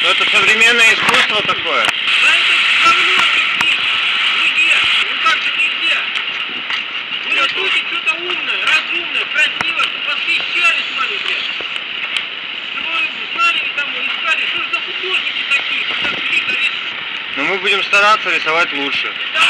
Это современное искусство такое. Да это говно висит. Друзья, ну так же нельзя. Вы рисуете что-то умное, разумное, красивое, чтобы восхищались вами, блядь. Чтобы вы знали, там, искали, что же за художники такие, как велико рисуют. Но мы будем стараться рисовать лучше. Да